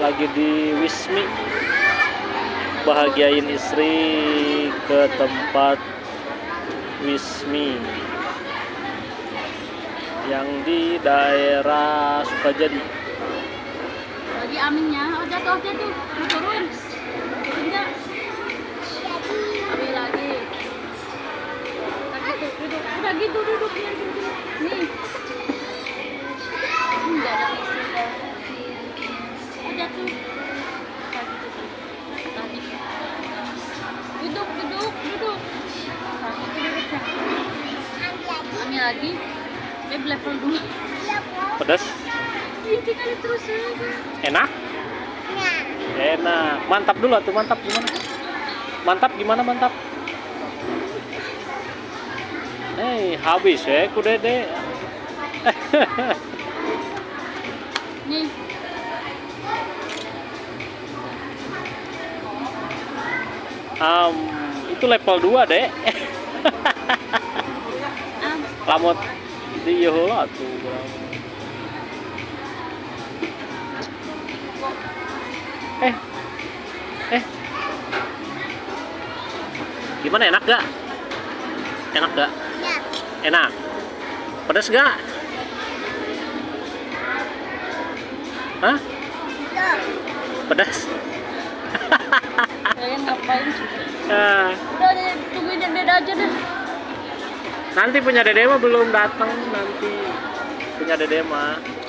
lagi di Wismi, bahagiain istri ke tempat Wismi yang di daerah Sukajadi. Lagi aminnya, oh jatuh mau turun. Enggak. Ambil lagi. Duduk. Udah gitu duduk ya gitu. Nih. Enggak ada isi. Oh jatuh. Tadi. Duduk. Ambil lagi. Level 2. Pedas? Iya, tinggal terus aja. Enak? Enak. Mantap dulu tuh, mantap gimana? Mantap? Habis ya ku dede. Nih. Itu level 2, Dek. Lamot di heula tuh. Gimana, enak gak? Ya. Enak. Pedas gak? Hah? Pedas? Kalian ngapain sih? Udah tungguin yang dede aja deh. Nanti punya dede mah belum datang, nanti punya dede mah.